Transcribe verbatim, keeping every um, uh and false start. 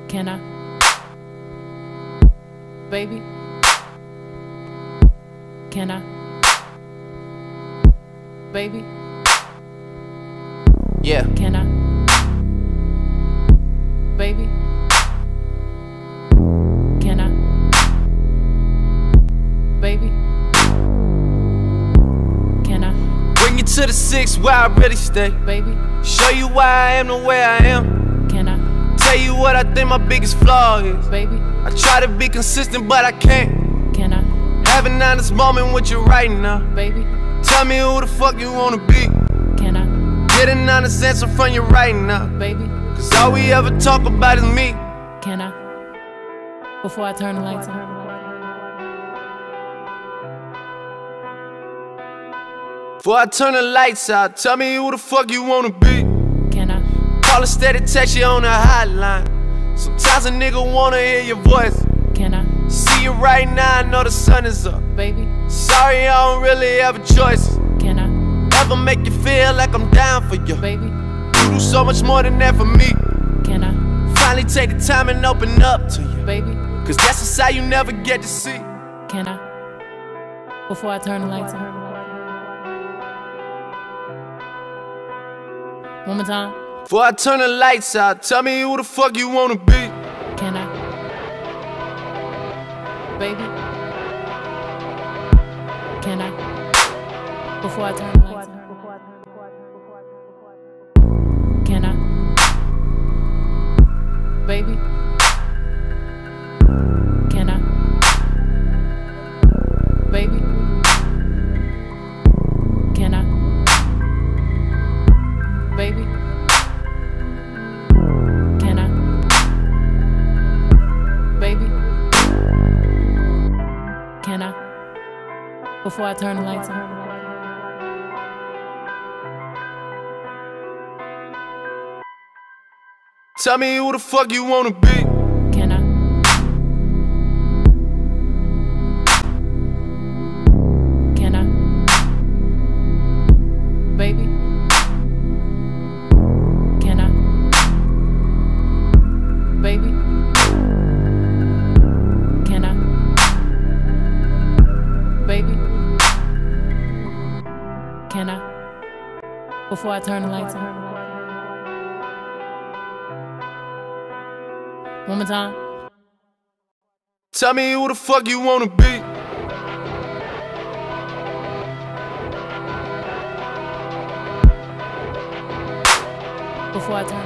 Can I? Baby? Can I? Baby? Yeah. Can I? Baby? Can I? Baby? Can I? Bring you to the six where I really stay. Baby? Show you why I am the way I am. Can I? Tell you what I think my biggest flaw is. Baby? I try to be consistent, but I can't. Can I? Have an honest moment with you right now. Baby? Tell me who the fuck you wanna be. Can I? Get an honest answer from you right now. Baby? Cause all we ever talk about is me. Can I? Before I turn the lights on. Before I turn the lights out, tell me who the fuck you wanna be. Can I? Call a steady text you on the hotline. Sometimes a nigga wanna hear your voice. Can I? See you right now, I know the sun is up. Baby? Sorry, I don't really have a choice. Can I? Ever make you feel like I'm down for you? Baby? You do so much more than that for me. Can I? Finally take the time and open up to you. Baby? Cause that's a side you never get to see. Can I? Before I turn the lights on. One more time. Before I turn the lights out, tell me who the fuck you wanna be. Can I? Baby? Can I? Before I turn the lights on. Can I? Baby? Can I? Baby? Can I? Baby? Can I? Baby? Can I? Before I turn the lights on. Tell me who the fuck you wanna be. Can I? Can I? Baby? Can I? Baby? Can I? Baby? Can I? Before I turn the lights on. One more time. Tell me who the fuck you wanna be. Before I turn